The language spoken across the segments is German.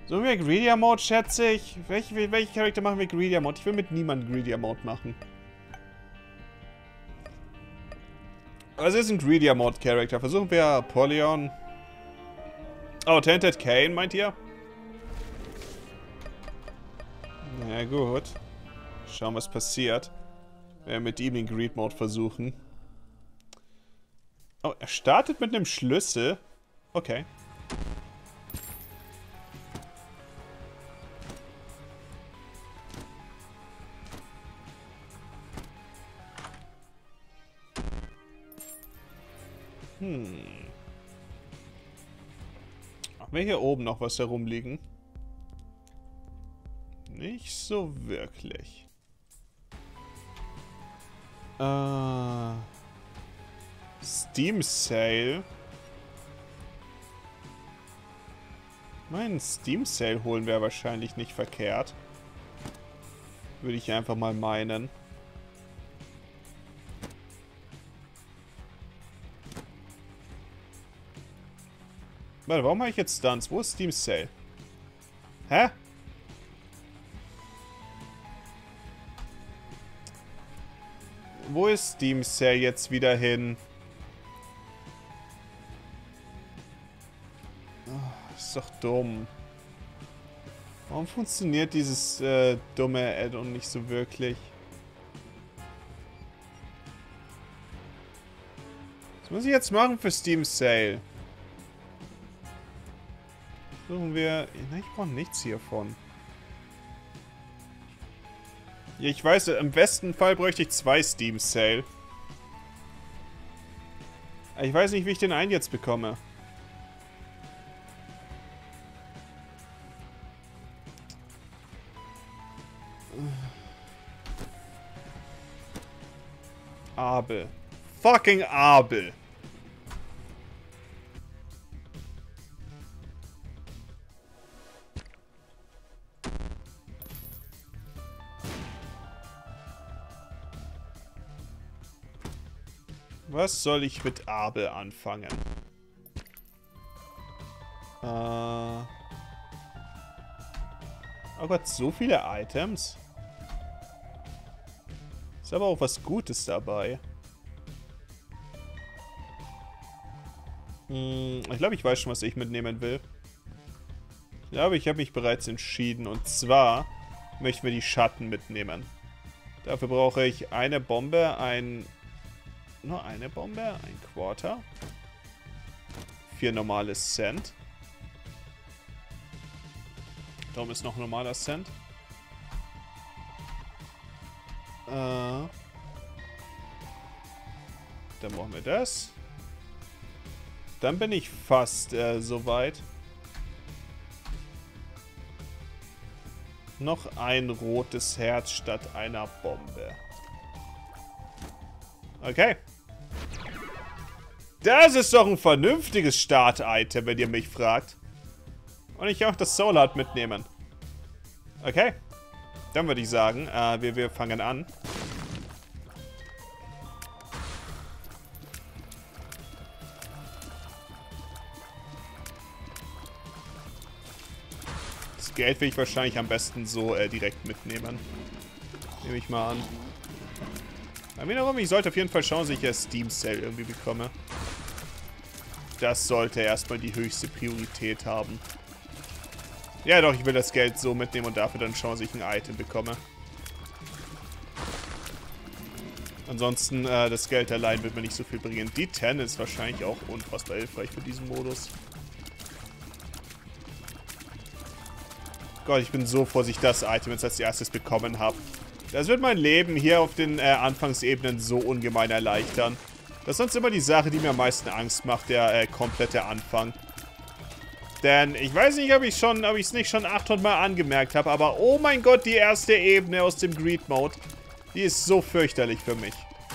So wir Greedier Mode, schätze ich. Welche Charakter machen wir Greedier Mode? Ich will mit niemandem Greedier Mode machen. Also ist ein Greedier Mode Charakter. Versuchen wir Apollyon. Oh, Tainted Cain, meint ihr? Na gut. Schauen, was passiert. Wenn wir mit ihm den Greed Mode versuchen. Oh, er startet mit einem Schlüssel. Okay. Haben wir hier oben noch was herumliegen? Nicht so wirklich. Steam Sale. Meinen Steam Sale holen wäre wahrscheinlich nicht verkehrt. Würde ich einfach mal meinen. Warte, warum habe ich jetzt Stunts? Wo ist Steam Sale? Hä? Wo ist Steam Sale jetzt wieder hin? Oh, ist doch dumm. Warum funktioniert dieses dumme Add-on nicht so wirklich? Was muss ich jetzt machen für Steam Sale? Suchen wir... Nein, ich brauche nichts hiervon. Ja, ich weiß, im besten Fall bräuchte ich 2 Steam Sale. Ich weiß nicht, wie ich den einen jetzt bekomme. Abel. Fucking Abel. Was soll ich mit Abel anfangen? Oh Gott, so viele Items. Ist aber auch was Gutes dabei. Ich glaube, ich weiß schon, was ich mitnehmen will. Ich glaube, ich habe mich bereits entschieden. Und zwar möchten wir die Schatten mitnehmen. Dafür brauche ich eine Bombe, nur eine Bombe, ein Quarter. 4 normale Cent. Darum ist noch normaler Cent. Dann brauchen wir das. Dann bin ich fast soweit. Noch ein rotes Herz statt einer Bombe. Okay. Das ist doch ein vernünftiges Start-Item, wenn ihr mich fragt. Und ich kann auch das Soul Heart mitnehmen. Okay. Dann würde ich sagen, wir fangen an. Das Geld will ich wahrscheinlich am besten so direkt mitnehmen. Nehme ich mal an. Aber wiederum, ich sollte auf jeden Fall schauen, dass ich ja Steam Sale irgendwie bekomme. Das sollte erstmal die höchste Priorität haben. Ja doch, ich will das Geld so mitnehmen und dafür dann schauen, dass ich ein Item bekomme. Ansonsten, das Geld allein wird mir nicht so viel bringen. Die 10 ist wahrscheinlich auch unfassbar hilfreich für diesen Modus. Gott, ich bin so froh, dass ich das Item jetzt als erstes bekommen habe. Das wird mein Leben hier auf den Anfangsebenen so ungemein erleichtern. Das ist sonst immer die Sache, die mir am meisten Angst macht, der komplette Anfang. Denn ich weiß nicht, ob ich es nicht schon 800 Mal angemerkt habe, aber oh mein Gott, die erste Ebene aus dem Greed Mode, die ist so fürchterlich für mich.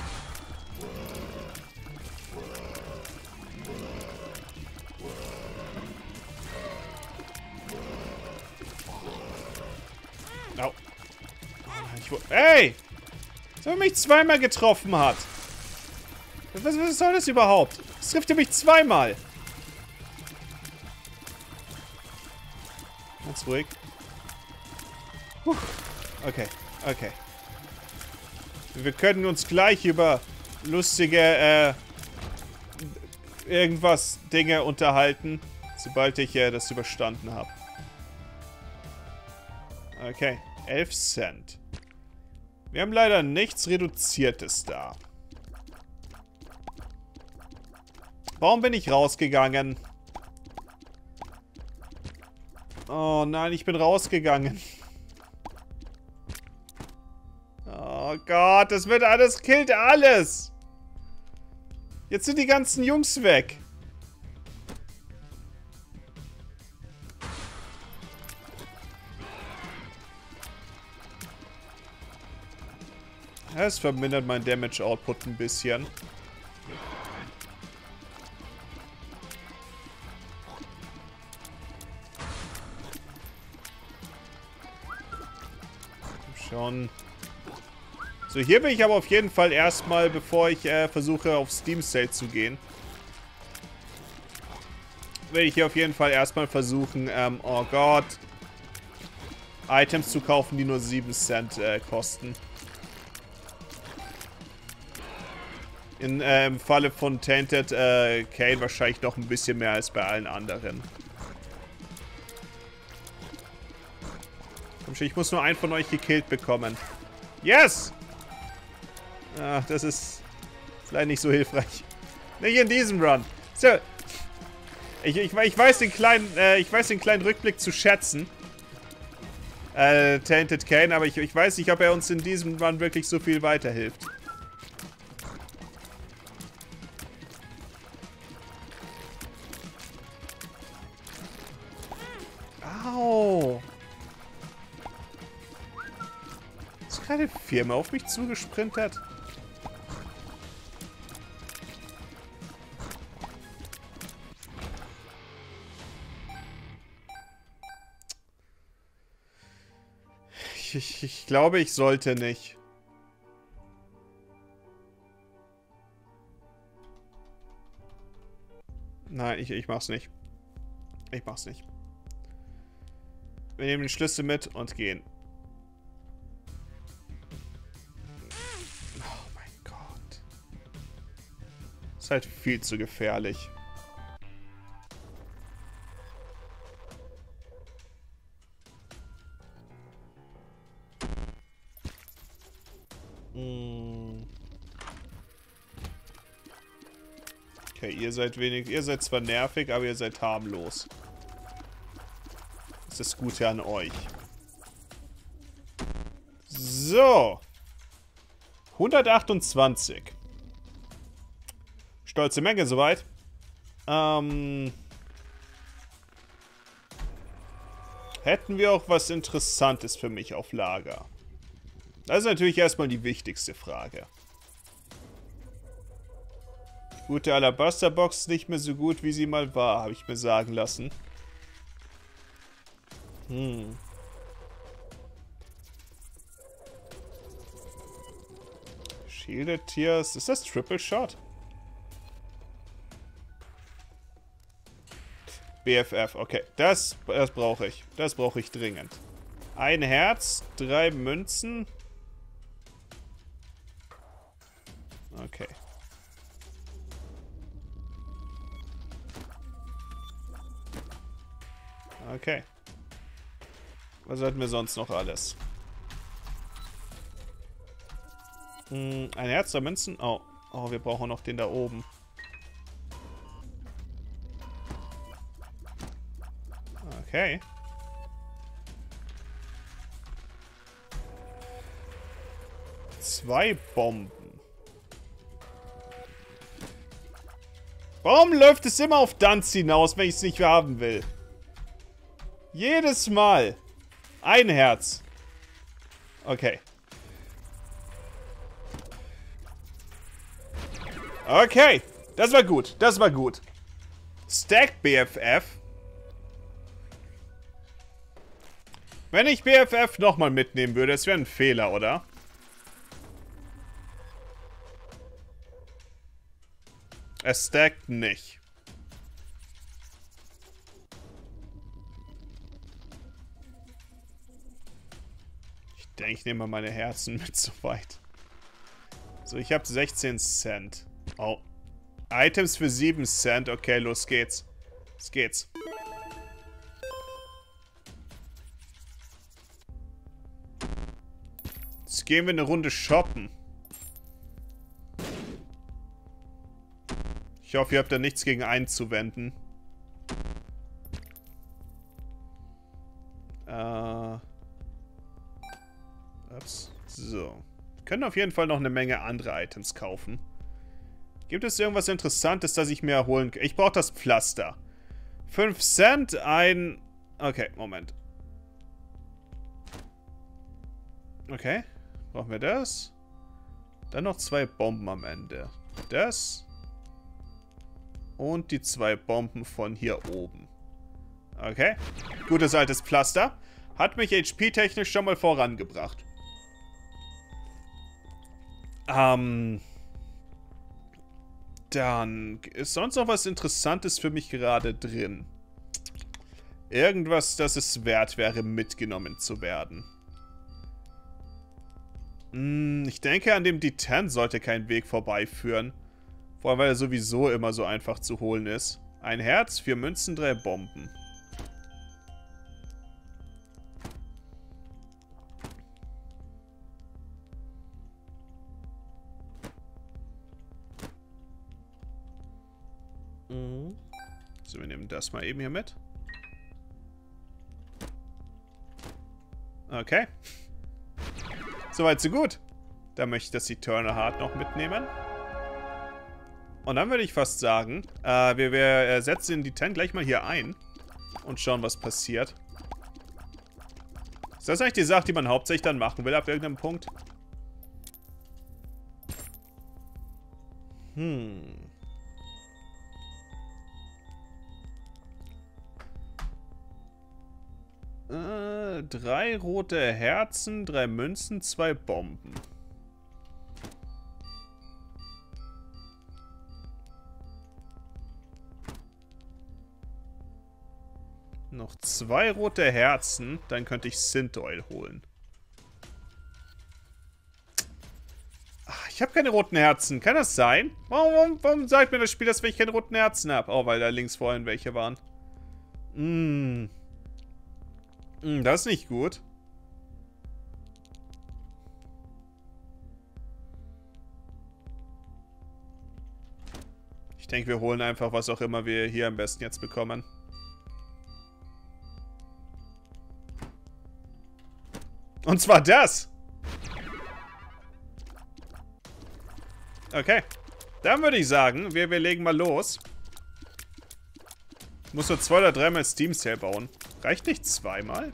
Au. Ey! Dass er mich zweimal getroffen hat. Was soll das überhaupt? Das trifft er mich zweimal. Ganz ruhig. Puh. Okay, okay. Wir können uns gleich über lustige, irgendwas Dinge unterhalten, sobald ich das überstanden habe. Okay, 11 Cent. Wir haben leider nichts Reduziertes da. Warum bin ich rausgegangen? Oh nein, ich bin rausgegangen. Oh Gott, das wird alles, killt alles. Jetzt sind die ganzen Jungs weg. Es vermindert mein Damage Output ein bisschen. Schon. So, hier bin ich aber auf jeden Fall erstmal, bevor ich versuche auf Steam Sale zu gehen. Werde ich hier auf jeden Fall erstmal versuchen, oh Gott, Items zu kaufen, die nur 7 Cent kosten. Im Falle von Tainted Cain wahrscheinlich noch ein bisschen mehr als bei allen anderen. Komm schon, ich muss nur einen von euch gekillt bekommen. Yes! Ach, das ist leider nicht so hilfreich. Nicht in diesem Run. So. Ich weiß den kleinen Rückblick zu schätzen. Tainted Cain, aber ich weiß nicht, ob er uns in diesem Run wirklich so viel weiterhilft. Au! Ist keine Firma auf mich zugesprintet? Ich glaube, ich sollte nicht. Nein, ich mach's nicht. Ich mach's nicht. Wir nehmen den Schlüssel mit und gehen. Oh mein Gott. Ist halt viel zu gefährlich. Okay, ihr seid zwar nervig, aber ihr seid harmlos. Das ist das Gute an euch. So. 128. Stolze Menge soweit. Hätten wir auch was Interessantes für mich auf Lager? Das ist natürlich erstmal die wichtigste Frage. Gute Alabasterbox ist nicht mehr so gut, wie sie mal war, habe ich mir sagen lassen. Shielded Tears. Ist das Triple Shot? BFF, okay. Das brauche ich. Das brauche ich dringend. Ein Herz, 3 Münzen. Okay. Okay. Was hatten wir sonst noch alles? Ein Herz der Münzen. Oh, wir brauchen noch den da oben. Okay. Zwei Bomben. Warum läuft es immer auf Dunce hinaus, wenn ich es nicht haben will? Jedes Mal. Ein Herz. Okay. Okay. Das war gut. Das war gut. Stack BFF. Wenn ich BFF nochmal mitnehmen würde, das wäre ein Fehler, oder? Es stackt nicht. denke, ich nehme mal meine Herzen mit so weit. So, ich habe 16 Cent. Oh. Items für 7 Cent. Okay, los geht's. Los geht's. Jetzt gehen wir eine Runde shoppen. Ich hoffe, ihr habt da nichts gegen einzuwenden. Ups. So. Wir können auf jeden Fall noch eine Menge andere Items kaufen. Gibt es irgendwas Interessantes, das ich mir erholen kann? Ich brauche das Pflaster. 5 Cent, ein... Okay, Moment. Okay. Brauchen wir das? Dann noch 2 Bomben am Ende. Das. Und die 2 Bomben von hier oben. Okay. Gutes altes Pflaster. Hat mich HP-technisch schon mal vorangebracht. Dann ist sonst noch was Interessantes für mich gerade drin. Irgendwas, das es wert wäre, mitgenommen zu werden. Ich denke, an dem D10 sollte kein Weg vorbeiführen. Vor allem, weil er sowieso immer so einfach zu holen ist. Ein Herz, 4 Münzen, 3 Bomben. So, wir nehmen das mal eben hier mit. Okay. Soweit, so gut. Da möchte ich das Eternal Heart noch mitnehmen. Und dann würde ich fast sagen, wir setzen die 10 gleich mal hier ein. Und schauen, was passiert. Ist das eigentlich die Sache, die man hauptsächlich dann machen will, ab irgendeinem Punkt? 3 rote Herzen, 3 Münzen, 2 Bomben. Noch 2 rote Herzen, dann könnte ich Synth Oil holen. Ach, ich habe keine roten Herzen. Kann das sein? Warum sagt mir das Spiel, dass ich keine roten Herzen habe? Oh, weil da links vorhin welche waren. Das ist nicht gut. Ich denke, wir holen einfach, was auch immer wir hier am besten jetzt bekommen. Und zwar das. Okay. Dann würde ich sagen, wir legen mal los. Ich muss nur 2 oder 3 Mal Steam Sale bauen. Reicht nicht 2 Mal?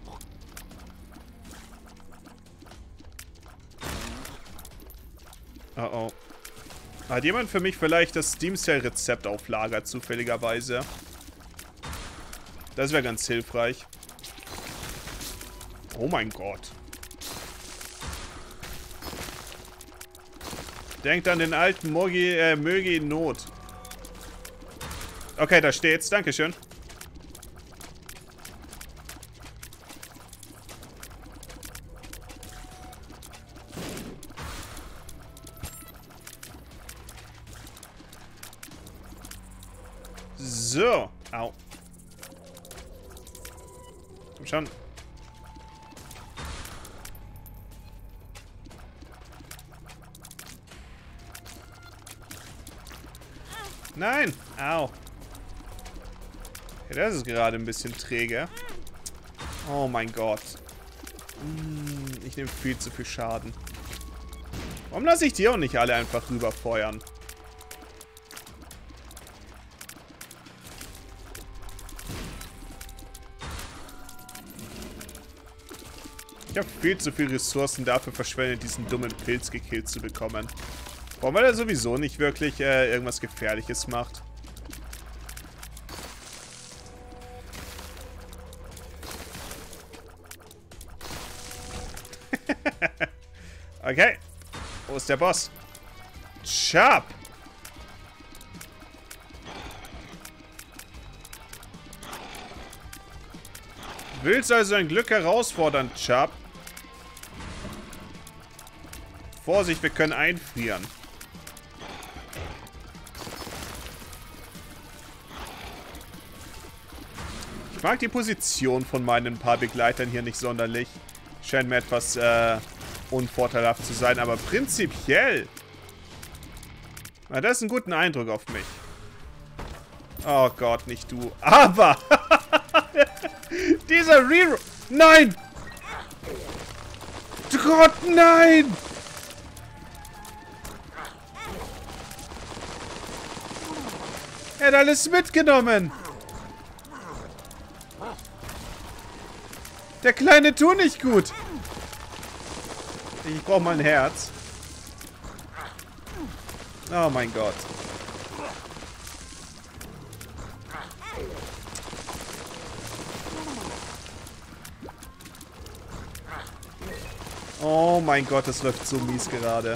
Oh oh. Hat jemand für mich vielleicht das Steam Sale Rezept auf Lager, zufälligerweise? Das wäre ganz hilfreich. Oh mein Gott. Denkt an den alten Mögi in Not. Okay, da steht's. Dankeschön. So. Au. Komm schon. Nein! Au. Okay, das ist gerade ein bisschen träge. Oh mein Gott. Ich nehme viel zu viel Schaden. Warum lasse ich die auch nicht alle einfach rüberfeuern? Ich habe viel zu viele Ressourcen dafür verschwendet, diesen dummen Pilz gekillt zu bekommen. Warum, weil er sowieso nicht wirklich irgendwas Gefährliches macht. Okay. Wo ist der Boss? Chop! Willst also dein Glück herausfordern, Chop? Vorsicht, wir können einfrieren. Ich mag die Position von meinen paar Begleitern hier nicht sonderlich. Scheint mir etwas unvorteilhaft zu sein, aber prinzipiell. Na, das ist ein guter Eindruck auf mich. Oh Gott, nicht du. Aber dieser Reroll. Nein! Gott, nein! Er hat alles mitgenommen. Der Kleine tut nicht gut. Ich brauche mal ein Herz. Oh mein Gott. Oh mein Gott, das läuft so mies gerade.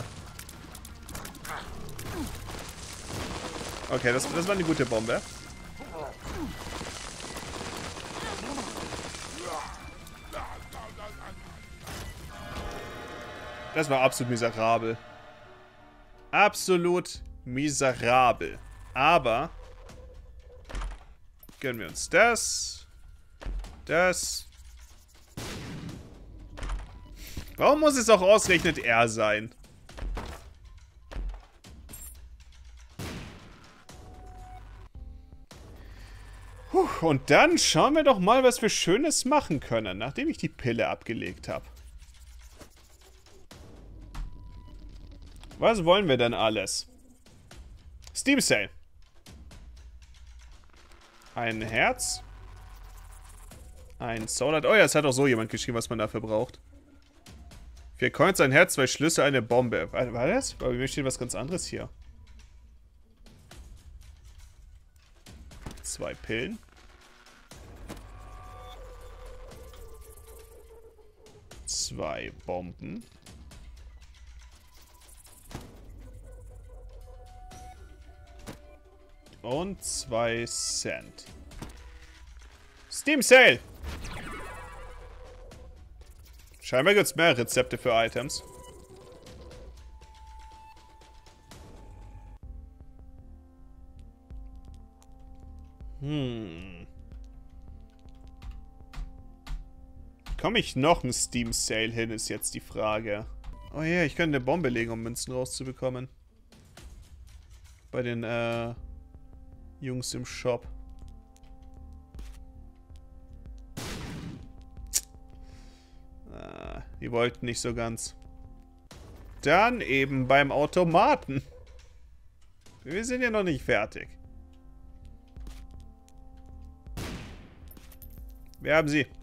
Okay, das war eine gute Bombe. Das war absolut miserabel. Absolut miserabel. Aber gönnen wir uns das. Das. Warum muss es auch ausgerechnet er sein? Und dann schauen wir doch mal, was wir Schönes machen können, nachdem ich die Pille abgelegt habe. Was wollen wir denn alles? Steam Sale. Ein Herz. Ein Soulard. Oh ja, es hat auch so jemand geschrieben, was man dafür braucht. 4 Coins, ein Herz, 2 Schlüssel, eine Bombe. War das? Bei mir steht was ganz anderes hier. 2 Pillen. Zwei Bomben. Und 2 Cent. Steam Sale! Scheinbar gibt es mehr Rezepte für Items. Komme ich noch ein Steam Sale hin, ist jetzt die Frage. Oh ja, ich könnte eine Bombe legen, um Münzen rauszubekommen. Bei den, Jungs im Shop. Die wollten nicht so ganz. Dann eben beim Automaten. Wir sind ja noch nicht fertig. Wir haben sie.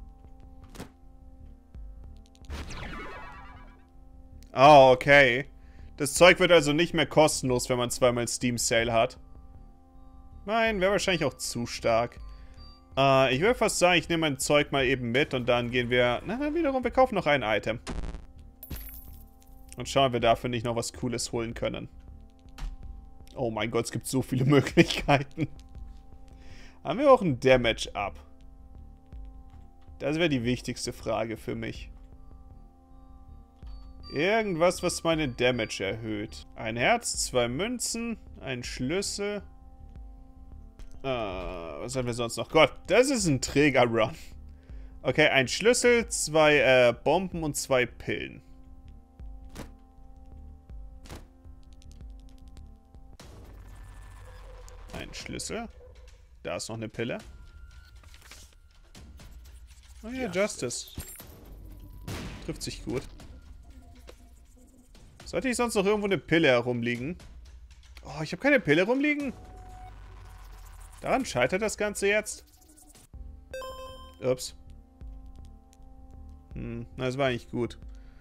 Oh, okay. Das Zeug wird also nicht mehr kostenlos, wenn man zweimal Steam Sale hat. Nein, wäre wahrscheinlich auch zu stark. Ich würde fast sagen, ich nehme mein Zeug mal eben mit und dann gehen wir... Na, dann wiederum, wir kaufen noch ein Item. Und schauen, ob wir dafür nicht noch was Cooles holen können. Oh mein Gott, es gibt so viele Möglichkeiten. Haben wir auch ein Damage Up? Das wäre die wichtigste Frage für mich. Irgendwas, was meine Damage erhöht. Ein Herz, 2 Münzen, ein Schlüssel... was haben wir sonst noch? Gott, das ist ein Träger-Run. Okay, ein Schlüssel, 2 Bomben und 2 Pillen. Ein Schlüssel. Da ist noch eine Pille. Oh ja, Justice. Trifft sich gut. Sollte ich sonst noch irgendwo eine Pille herumliegen? Oh, ich habe keine Pille rumliegen. Daran scheitert das Ganze jetzt. Ups. Das war eigentlich gut.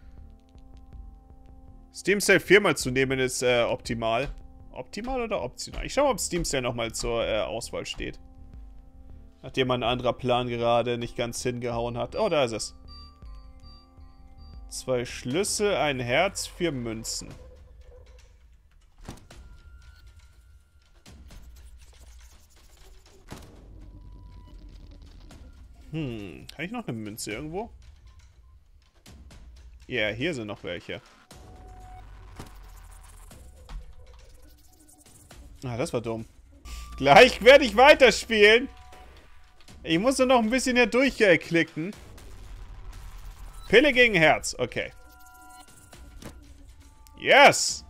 Steam Sale 4-mal zu nehmen ist optimal. Optimal oder optional? Ich schaue mal, ob Steam Sale nochmal zur Auswahl steht. Nachdem ein anderer Plan gerade nicht ganz hingehauen hat. Oh, da ist es. 2 Schlüssel, ein Herz, 4 Münzen. Habe ich noch eine Münze irgendwo? Ja, hier sind noch welche. Ah, das war dumm. Gleich werde ich weiterspielen. Ich muss nur noch ein bisschen hier durchklicken. Pille gegen Herz. Okay. Yes!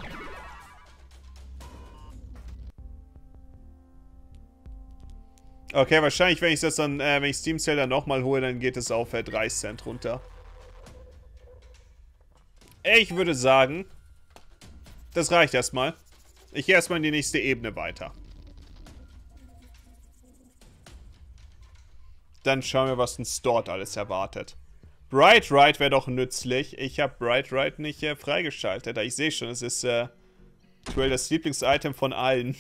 Okay, wahrscheinlich, wenn ich das dann, wenn ich Steam Sale dann nochmal hole, dann geht es auf 30 Cent runter. Ich würde sagen, das reicht erstmal. Ich gehe erstmal in die nächste Ebene weiter. Dann schauen wir, was uns dort alles erwartet. Bright Ride wäre doch nützlich. Ich habe Bright Ride nicht freigeschaltet. Ich sehe schon, es ist aktuell das Lieblingsitem von allen.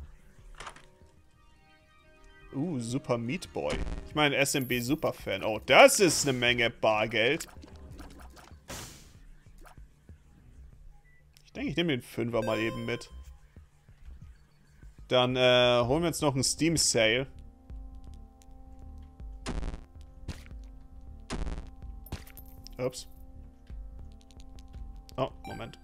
Super Meat Boy. Ich meine, SMB Superfan. Oh, das ist eine Menge Bargeld. Ich denke, ich nehme den 5er mal eben mit. Dann holen wir uns noch einen Steam Sale. Ups. Oh, Moment.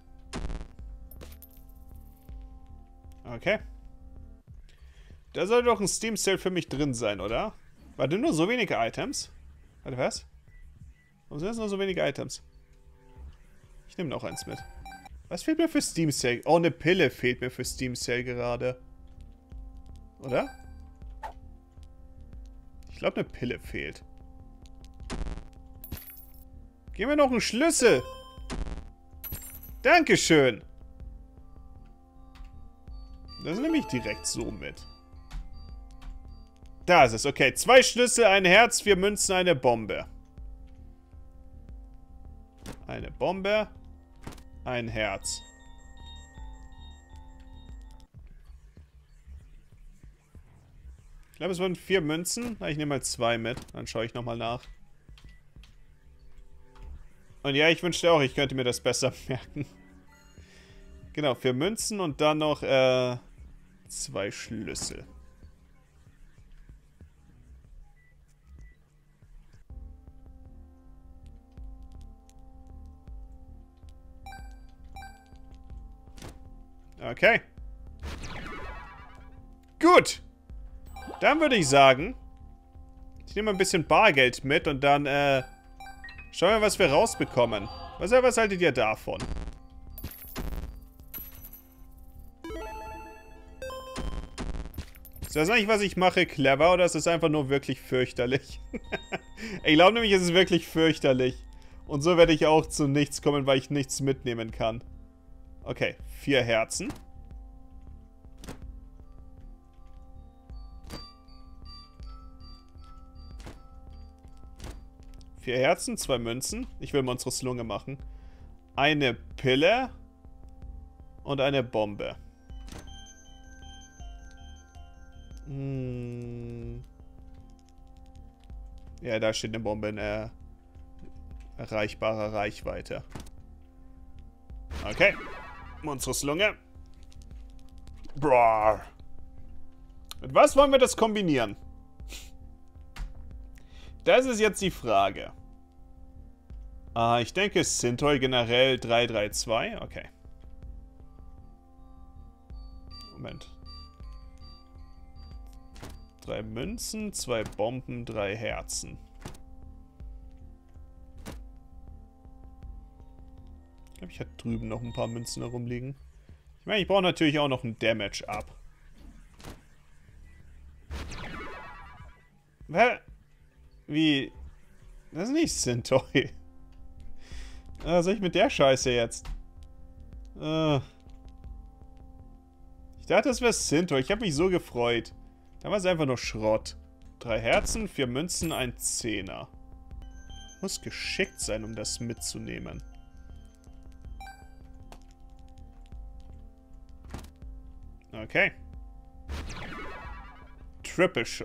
Okay. Da sollte doch ein Steam Sale für mich drin sein, oder? Warte, nur so wenige Items? Warte, was? Warum sind das nur so wenige Items? Ich nehme noch eins mit. Was fehlt mir für Steam Sale? Oh, eine Pille fehlt mir für Steam Sale gerade. Oder? Ich glaube, eine Pille fehlt. Gib mir noch einen Schlüssel. Dankeschön. Das nehme ich direkt so mit. Da ist es. Okay, 2 Schlüssel, ein Herz, 4 Münzen, eine Bombe. Eine Bombe. Ein Herz. Ich glaube, es waren 4 Münzen. Ich nehme mal 2 mit. Dann schaue ich nochmal nach. Und ja, ich wünschte auch, ich könnte mir das besser merken. Genau, 4 Münzen und dann noch 2 Schlüssel. Okay. Gut. Dann würde ich sagen, ich nehme ein bisschen Bargeld mit und dann schauen wir, was wir rausbekommen. Was haltet ihr davon? Ist das eigentlich, was ich mache, clever oder ist es einfach nur wirklich fürchterlich? Ich glaube nämlich, es ist wirklich fürchterlich. Und so werde ich auch zu nichts kommen, weil ich nichts mitnehmen kann. Okay, 4 Herzen. Vier Herzen, 2 Münzen. Ich will Monstros Lunge machen. Eine Pille. Und eine Bombe. Ja, da steht eine Bombe in erreichbarer Reichweite. Okay. Monstros Lunge. Bro. Mit was wollen wir das kombinieren? Das ist jetzt die Frage. Ich denke Synthol generell 332. Okay. Moment. 3 Münzen, 2 Bomben, 3 Herzen. Ich glaube, ich hatte drüben noch ein paar Münzen herumliegen. Ich meine, ich brauche natürlich auch noch ein Damage-Up. Wie? Das ist nicht Synthol. Was soll ich mit der Scheiße jetzt? Ich dachte, das wäre Synthol. Ich habe mich so gefreut. Da war es einfach nur Schrott. 3 Herzen, 4 Münzen, ein Zehner. Muss geschickt sein, um das mitzunehmen. Okay. Triple Shot.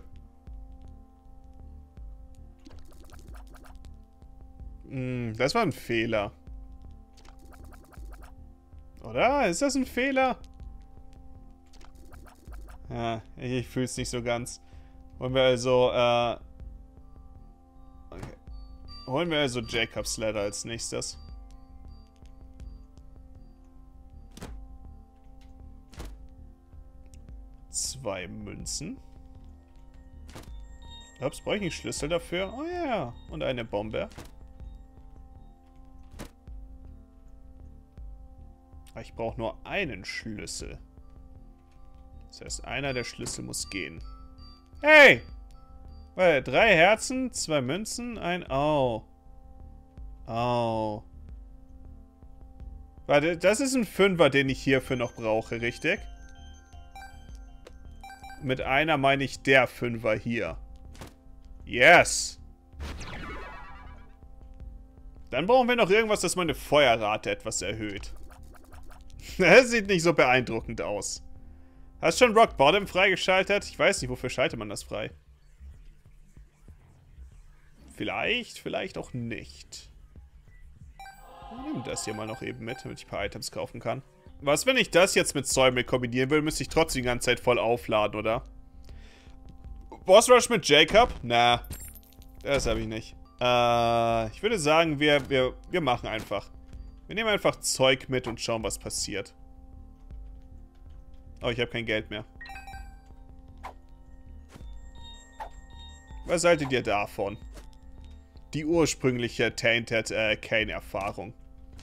Das war ein Fehler. Oder? Ist das ein Fehler? Ja, ich fühle es nicht so ganz. Holen wir also, okay. Holen wir also Jacob's Ladder als nächstes. 2 Münzen. Ups, brauche ich einen Schlüssel dafür? Oh ja, und eine Bombe. Ich brauche nur einen Schlüssel. Das heißt, einer der Schlüssel muss gehen. Hey! 3 Herzen, 2 Münzen, ein... Oh. Oh. Warte, das ist ein 5er, den ich hierfür noch brauche, richtig? Mit einer meine ich der 5er hier. Yes! Dann brauchen wir noch irgendwas, das meine Feuerrate etwas erhöht. Das sieht nicht so beeindruckend aus. Hast du schon Rock Bottom freigeschaltet? Ich weiß nicht, wofür schaltet man das frei? Vielleicht, vielleicht auch nicht. Ich nehme das hier mal noch eben mit, damit ich ein paar Items kaufen kann. Was, wenn ich das jetzt mit Säumel kombinieren will, müsste ich trotzdem die ganze Zeit voll aufladen, oder? Boss Rush mit Jacob? Na, das habe ich nicht. Ich würde sagen, wir machen einfach. Wir nehmen einfach Zeug mit und schauen, was passiert. Oh, ich habe kein Geld mehr. Was haltet ihr davon? Die ursprüngliche Tainted Kane-Erfahrung.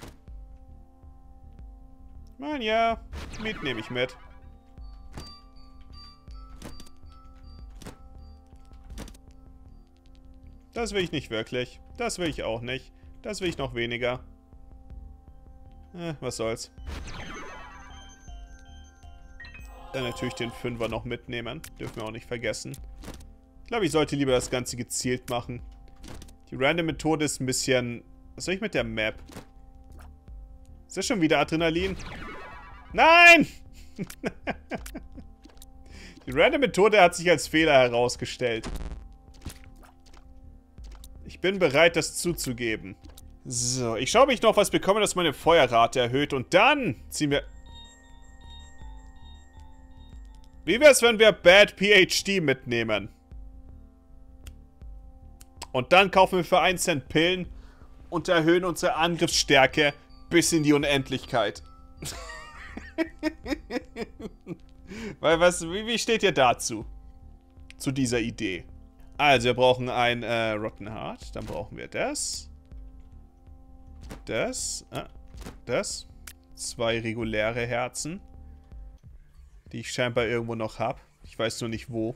Man, ja, Miet nehme ich mit. Das will ich nicht wirklich. Das will ich auch nicht. Das will ich noch weniger. Was soll's. Dann natürlich den 5er noch mitnehmen. Dürfen wir auch nicht vergessen. Ich glaube, ich sollte lieber das Ganze gezielt machen. Die Random-Methode ist ein bisschen... Was soll ich mit der Map? Ist das schon wieder Adrenalin? Nein! Die Random-Methode hat sich als Fehler herausgestellt. Ich bin bereit, das zuzugeben. So, ich schaue, ob ich noch was bekomme, das meine Feuerrate erhöht. Und dann ziehen wir... Wie wär's, wenn wir Bad PhD mitnehmen? Und dann kaufen wir für 1 Cent Pillen und erhöhen unsere Angriffsstärke bis in die Unendlichkeit. Weil wie steht ihr dazu? Zu dieser Idee. Also, wir brauchen ein Rotten Heart. Dann brauchen wir das. Das. Das. 2 reguläre Herzen. Die ich scheinbar irgendwo noch habe. Ich weiß nur nicht wo.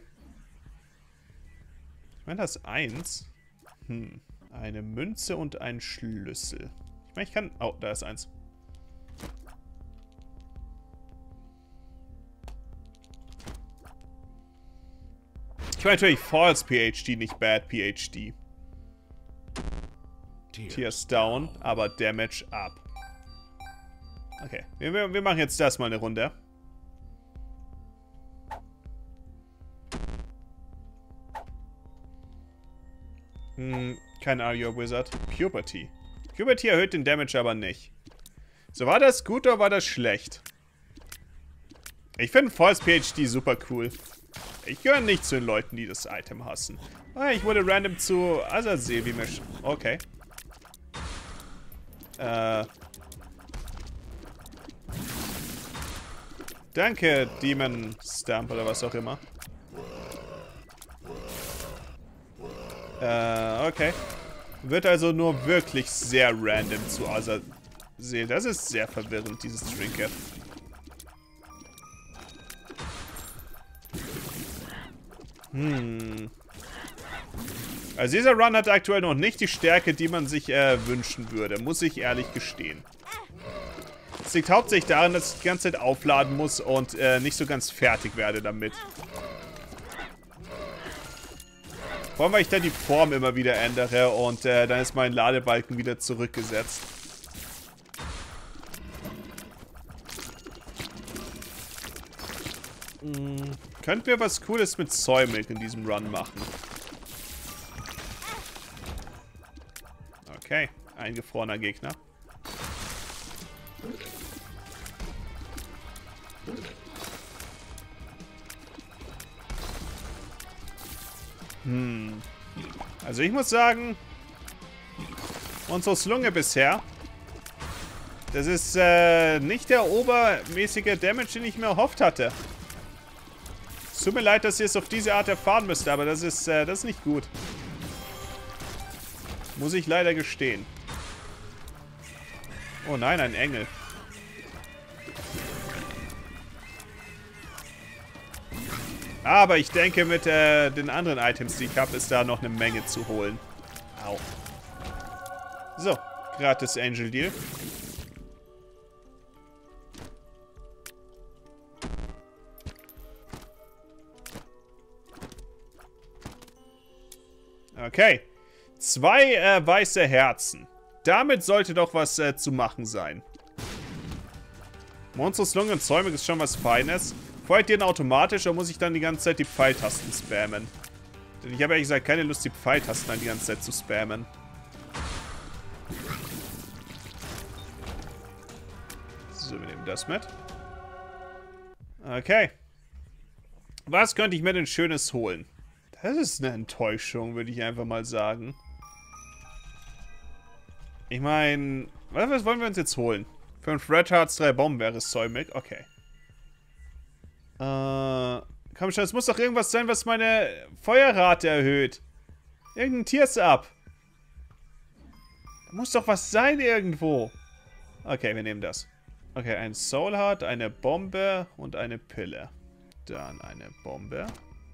Ich meine, das ist 1. Eine Münze und ein Schlüssel. Ich meine, ich kann... Oh, da ist 1. Ich meine natürlich False PhD, nicht Bad PhD. Tears down, aber Damage up. Okay, wir machen jetzt das mal eine Runde. Kein Are You a Wizard. Puberty. Puberty erhöht den Damage aber nicht. So, war das gut oder war das schlecht? Ich finde False PhD super cool. Ich gehöre nicht zu den Leuten, die das Item hassen. Ah, ich wurde random zu Azazel, wie mir... Okay. Danke, Demon Stamp oder was auch immer. Okay. Wird also nur wirklich sehr random zu Azazel. Das ist sehr verwirrend, dieses Trinket. Also dieser Run hat aktuell noch nicht die Stärke, die man sich wünschen würde, muss ich ehrlich gestehen. Es liegt hauptsächlich daran, dass ich die ganze Zeit aufladen muss und nicht so ganz fertig werde damit. Vor allem, weil ich dann die Form immer wieder ändere und dann ist mein Ladebalken wieder zurückgesetzt. Könnten wir was Cooles mit Soymilk in diesem Run machen? Okay, eingefrorener Gegner. Also ich muss sagen, unsere Slunge bisher, das ist nicht der obermäßige Damage, den ich mir erhofft hatte. Es tut mir leid, dass ihr es auf diese Art erfahren müsst, aber das ist nicht gut. Muss ich leider gestehen. Oh nein, ein Engel. Aber ich denke, mit den anderen Items, die ich habe, ist da noch eine Menge zu holen. Au. So, gratis Angel Deal. Okay. 2 weiße Herzen. Damit sollte doch was zu machen sein. Monsters Lunge und Zäumung ist schon was Feines. Feuert den automatisch, oder muss ich dann die ganze Zeit die Pfeiltasten spammen? Denn ich habe ehrlich gesagt keine Lust, die Pfeiltasten dann die ganze Zeit zu spammen. So, wir nehmen das mit. Okay. Was könnte ich mir denn Schönes holen? Das ist eine Enttäuschung, würde ich einfach mal sagen. Ich meine, was wollen wir uns jetzt holen? 5 Red Hearts, 3 Bomben wäre es säumig. Okay. Komm schon, es muss doch irgendwas sein, was meine Feuerrate erhöht. Irgendein Tiers ab. Da muss doch was sein irgendwo. Okay, wir nehmen das. Okay, ein Soul Heart, eine Bombe und eine Pille. Dann eine Bombe.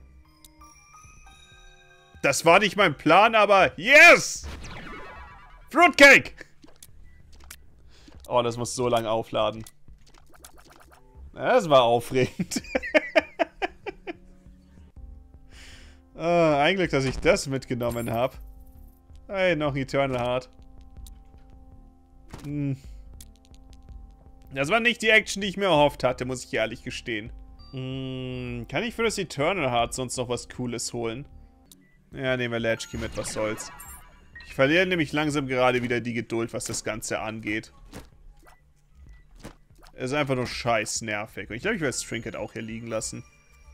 Das war nicht mein Plan, aber yes! Fruitcake! Oh, das muss so lange aufladen. Das war aufregend. Ein Glück, dass ich das mitgenommen habe. Hey, noch Eternal Heart. Das war nicht die Action, die ich mir erhofft hatte, muss ich ehrlich gestehen. Kann ich für das Eternal Heart sonst noch was Cooles holen? Ja, nehmen wir Latchkey mit, was soll's. Ich verliere nämlich langsam gerade wieder die Geduld, was das Ganze angeht. Ist einfach nur scheiß nervig. Und ich glaube, ich werde das Trinket auch hier liegen lassen.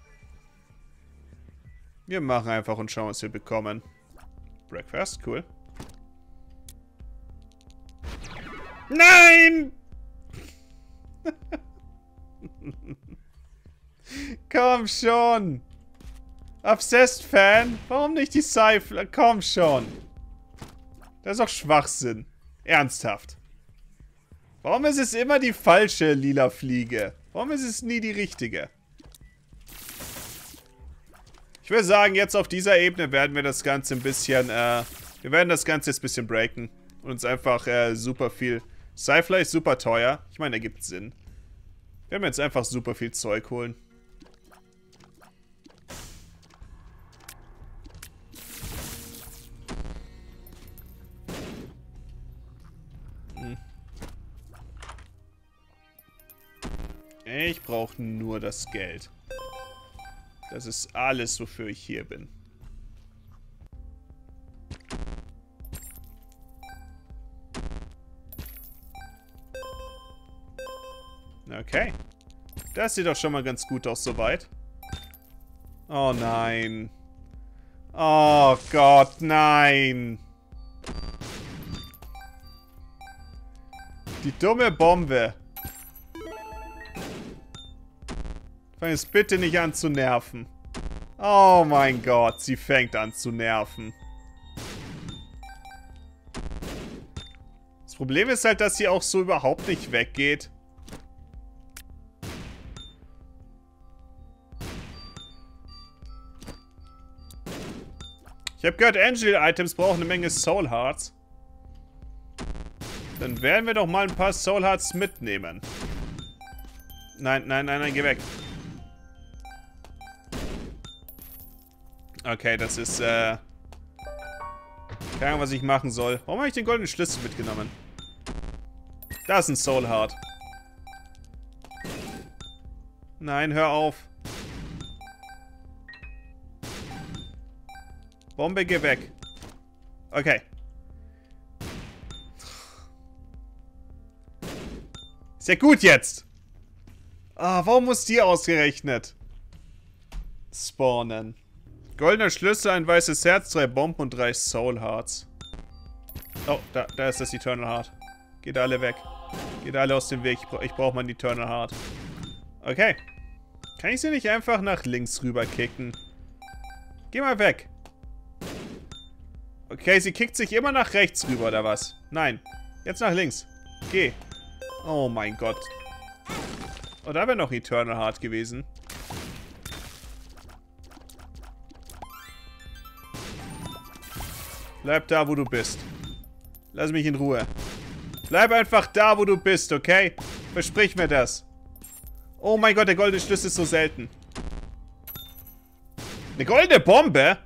Wir machen einfach und schauen, was wir bekommen. Breakfast, cool. Nein! Komm schon! Obsessed Fan? Warum nicht die Cypher? Komm schon! Das ist doch Schwachsinn. Ernsthaft. Warum ist es immer die falsche lila Fliege? Warum ist es nie die richtige? Ich würde sagen, jetzt auf dieser Ebene werden wir das Ganze ein bisschen, wir werden das Ganze jetzt ein bisschen breaken. Und uns einfach, super viel... Cypher ist super teuer. Ich meine, ergibt Sinn. Wir werden jetzt einfach super viel Zeug holen. Ich brauche nur das Geld. Das ist alles, wofür ich hier bin. Okay. Das sieht doch schon mal ganz gut aus soweit. Oh nein. Oh Gott, nein. Die dumme Bombe. Fang jetzt bitte nicht an zu nerven. Oh mein Gott, sie fängt an zu nerven. Das Problem ist halt, dass sie auch so überhaupt nicht weggeht. Ich habe gehört, Angel-Items brauchen eine Menge Soul Hearts. Dann werden wir doch mal ein paar Soul Hearts mitnehmen. Nein, nein, nein, nein, geh weg. Okay, das ist, keine Ahnung, was ich machen soll. Warum habe ich den goldenen Schlüssel mitgenommen? Da ist ein Soul Heart. Nein, hör auf. Bombe, geh weg. Okay. Ist ja gut jetzt. Ah, warum muss die ausgerechnet spawnen? Goldener Schlüssel, ein weißes Herz, 3 Bomben und 3 Soul Hearts. Oh, da ist das Eternal Heart. Geht alle weg. Geht alle aus dem Weg. Ich brauche mal ein Eternal Heart. Okay. Kann ich sie nicht einfach nach links rüber kicken? Geh mal weg. Okay, sie kickt sich immer nach rechts rüber, oder was? Nein. Jetzt nach links. Geh. Oh mein Gott. Oh, da wäre noch Eternal Heart gewesen. Bleib da, wo du bist. Lass mich in Ruhe. Bleib einfach da, wo du bist, okay? Versprich mir das. Oh mein Gott, der goldene Schlüssel ist so selten. Eine goldene Bombe?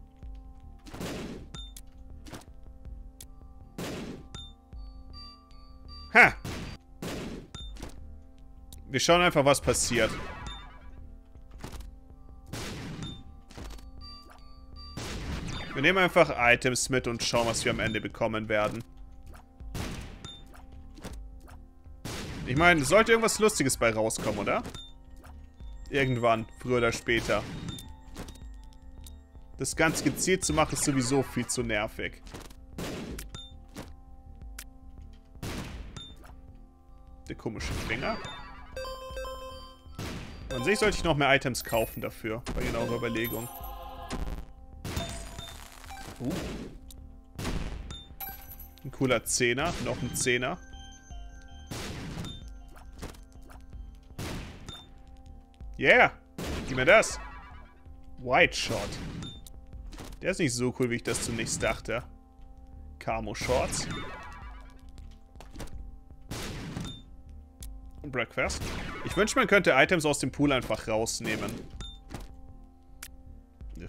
Ha! Wir schauen einfach, was passiert. Wir nehmen einfach Items mit und schauen, was wir am Ende bekommen werden. Ich meine, sollte irgendwas Lustiges bei rauskommen, oder? Irgendwann, früher oder später. Das ganz gezielt zu machen, ist sowieso viel zu nervig. Der komische Finger. An sich sollte ich noch mehr Items kaufen dafür, bei genauer Überlegung. Ein cooler Zehner, noch ein Zehner. Yeah! Gib mir das! White Shot. Der ist nicht so cool, wie ich das zunächst dachte. Camo Shorts. Und Breakfast. Ich wünschte, man könnte Items aus dem Pool einfach rausnehmen. Ugh.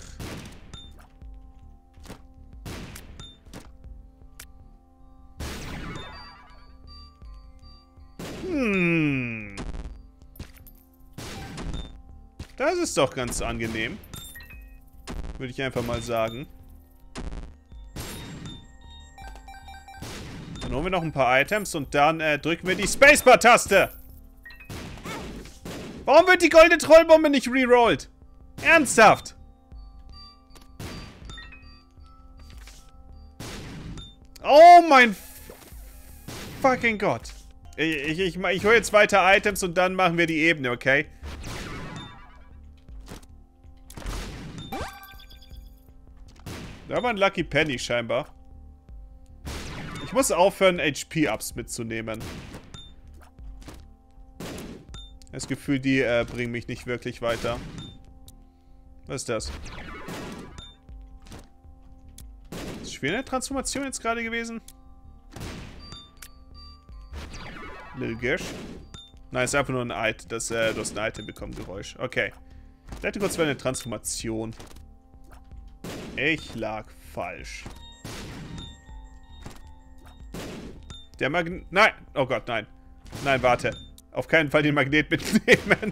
Das ist doch ganz angenehm. Würde ich einfach mal sagen. Dann holen wir noch ein paar Items und dann drücken wir die Spacebar-Taste. Warum wird die goldene Trollbombe nicht rerollt? Ernsthaft? Oh mein fucking Gott. Ich hole jetzt weiter Items und dann machen wir die Ebene, okay? Da war ein Lucky Penny scheinbar. Ich muss aufhören, HP-Ups mitzunehmen. Das Gefühl, die bringen mich nicht wirklich weiter. Was ist das? Ist schwer eine Transformation jetzt gerade gewesen? Lil Gish. Nein, ist einfach nur ein Item. Du hast ein Item bekommen, Geräusch. Okay. Ich dachte kurz, wäre eine Transformation. Ich lag falsch. Der Magnet... Nein! Oh Gott, nein. Nein, warte. Auf keinen Fall den Magnet mitnehmen.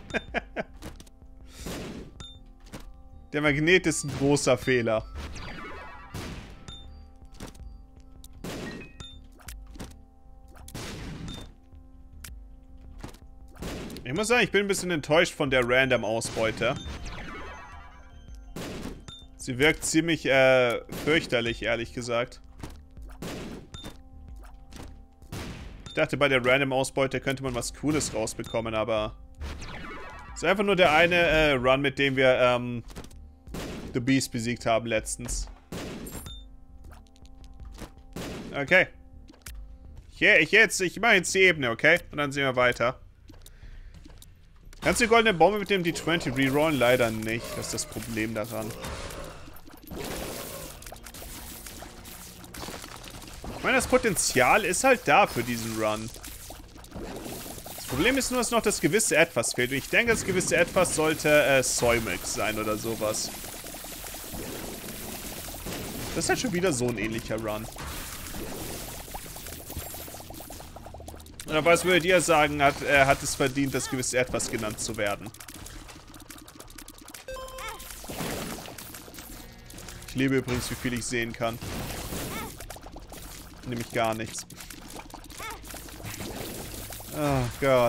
Der Magnet ist ein großer Fehler. Ich muss sagen, ich bin ein bisschen enttäuscht von der Random-Ausbeute. Sie wirkt ziemlich fürchterlich, ehrlich gesagt. Ich dachte, bei der Random-Ausbeute könnte man was Cooles rausbekommen, aber... Es ist einfach nur der eine Run, mit dem wir The Beast besiegt haben letztens. Okay. Ich mache jetzt die Ebene, okay? Und dann sehen wir weiter. Kannst du die goldene Bombe mit dem D20 rerollen? Leider nicht. Das ist das Problem daran. Ich meine, das Potenzial ist halt da für diesen Run. Das Problem ist nur, dass noch das gewisse Etwas fehlt. Und ich denke, das gewisse Etwas sollte Soymix sein oder sowas. Das ist halt schon wieder so ein ähnlicher Run. Oder was würdet ihr sagen, hat es verdient, das gewisse Etwas genannt zu werden? Ich liebe übrigens, wie viel ich sehen kann. Nämlich gar nichts. Oh Gott.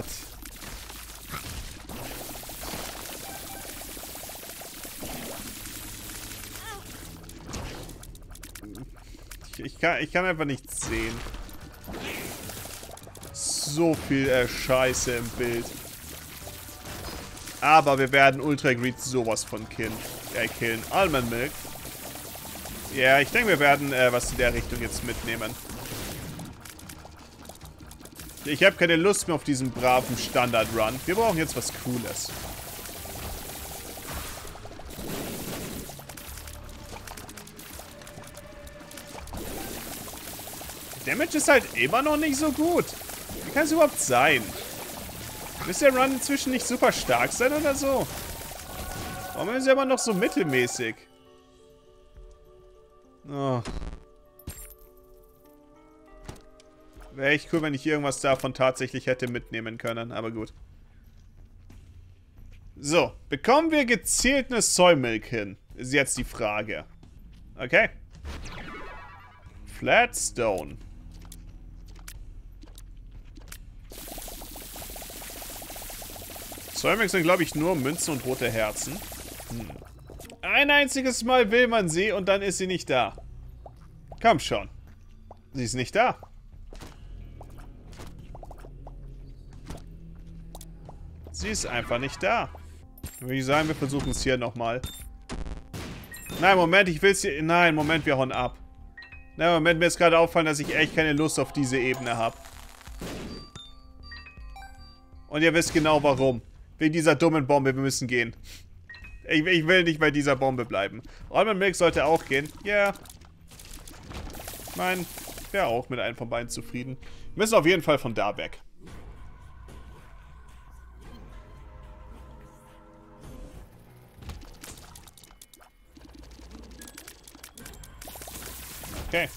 Ich kann einfach nichts sehen. So viel Scheiße im Bild. Aber wir werden Ultra Greed sowas von killen. Almond Milk. Ja, ich denke, wir werden was in der Richtung jetzt mitnehmen. Ich habe keine Lust mehr auf diesen braven Standard-Run. Wir brauchen jetzt was Cooles. Damage ist halt immer noch nicht so gut. Wie kann es überhaupt sein? Müsste der Run inzwischen nicht super stark sein oder so? Warum ist er immer noch so mittelmäßig? Oh. Wäre echt cool, wenn ich irgendwas davon tatsächlich hätte mitnehmen können, aber gut. So, bekommen wir gezielt eine Soymilk hin? Ist jetzt die Frage. Okay. Flatstone. Soymilk sind, glaube ich, nur Münzen und rote Herzen. Ein einziges Mal will man sie und dann ist sie nicht da. Komm schon. Sie ist nicht da. Sie ist einfach nicht da. Dann würde ich sagen, wir versuchen es hier nochmal. Nein, Moment, ich will es hier... Nein, Moment, wir hauen ab. Nein, Moment, mir ist gerade auffallen, dass ich echt keine Lust auf diese Ebene habe. Und ihr wisst genau warum. Wegen dieser dummen Bombe, wir müssen gehen. Ich will nicht bei dieser Bombe bleiben. Almond Milk sollte auch gehen. Ja. Yeah. Ich meine, ich wäre auch mit einem von beiden zufrieden. Wir müssen auf jeden Fall von da weg. Okay.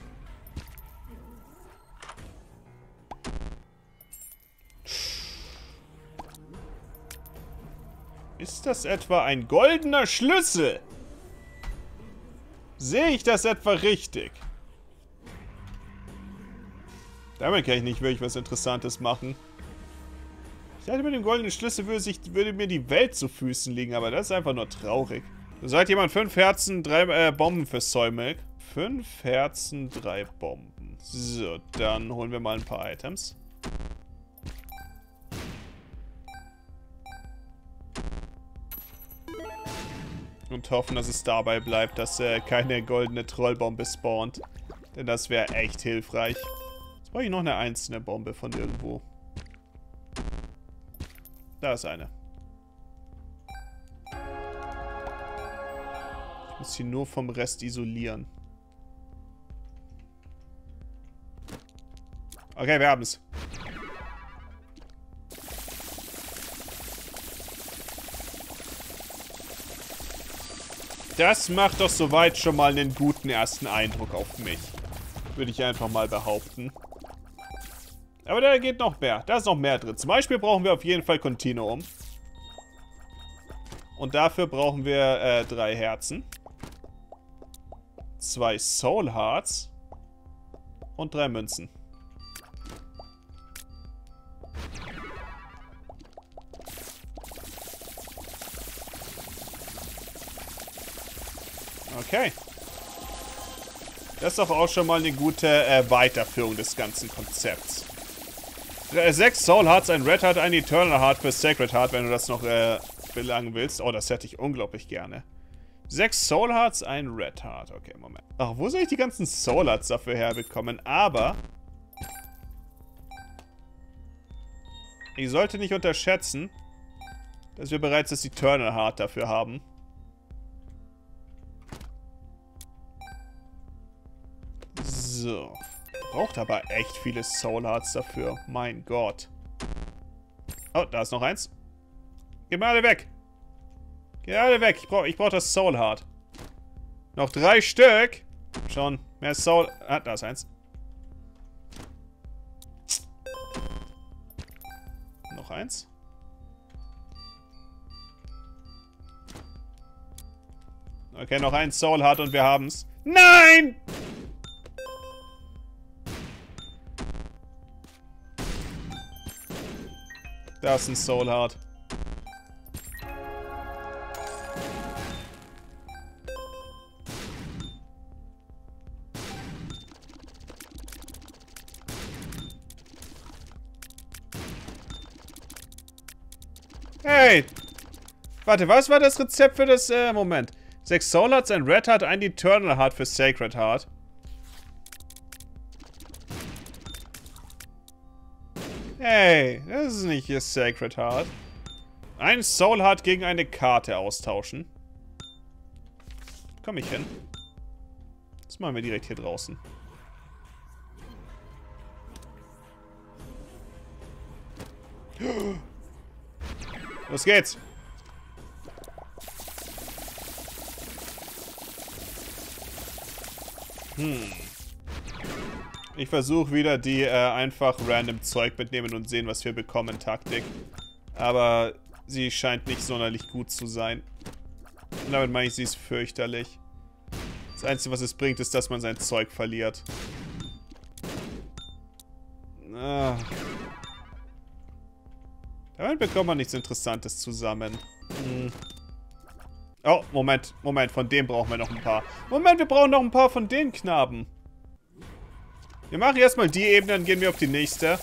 Ist das etwa ein goldener Schlüssel? Sehe ich das etwa richtig? Damit kann ich nicht wirklich was Interessantes machen. Ich dachte, mit dem goldenen Schlüssel würde mir die Welt zu Füßen liegen, aber das ist einfach nur traurig. Sagt jemand 5 Herzen, 3 Bomben für Soymilk? 5 Herzen, 3 Bomben. So, dann holen wir mal ein paar Items. Und hoffen, dass es dabei bleibt, dass keine goldene Trollbombe spawnt. Denn das wäre echt hilfreich. Jetzt brauche ich noch eine einzelne Bombe von irgendwo. Da ist eine. Ich muss sie nur vom Rest isolieren. Okay, wir haben es. Das macht doch soweit schon mal einen guten ersten Eindruck auf mich. Würde ich einfach mal behaupten. Aber da geht noch mehr. Da ist noch mehr drin. Zum Beispiel brauchen wir auf jeden Fall Continuum. Und dafür brauchen wir 3 Herzen. 2 Soul Hearts. Und 3 Münzen. Okay. Das ist doch auch schon mal eine gute Weiterführung des ganzen Konzepts. 6 Soul Hearts, ein Red Heart, ein Eternal Heart für Sacred Heart, wenn du das noch belangen willst. Oh, das hätte ich unglaublich gerne. 6 Soul Hearts, ein Red Heart. Okay, Moment. Ach, wo soll ich die ganzen Soul Hearts dafür herbekommen? Aber ich sollte nicht unterschätzen, dass wir bereits das Eternal Heart dafür haben. So. Braucht aber echt viele Soul Hearts dafür. Mein Gott. Oh, da ist noch eins. Geht mal alle weg. Geht alle weg. Ich brauch das Soul Heart. Noch 3 Stück. Schon. Mehr Soul... Ah, da ist eins. Noch eins. Okay, noch ein Soul Heart und wir haben's. Nein! Da ist ein Soul Heart. Hey! Warte, was war das Rezept für das, Moment. 6 Soul Hearts, ein Red Heart, ein Eternal Heart für Sacred Heart. Hey, das ist nicht ihr Sacred Heart. Ein Soul Heart gegen eine Karte austauschen. Komm ich hin. Das machen wir direkt hier draußen. Los geht's. Ich versuche wieder die einfach random Zeug mitnehmen und sehen, was wir bekommen, Taktik. Aber sie scheint nicht sonderlich gut zu sein. Und damit meine ich, sie ist fürchterlich. Das Einzige, was es bringt, ist, dass man sein Zeug verliert. Damit bekommt man nichts Interessantes zusammen. Oh, Moment, von dem brauchen wir noch ein paar. Moment, wir brauchen noch ein paar von den Knaben. Wir machen erstmal die Ebene, dann gehen wir auf die nächste.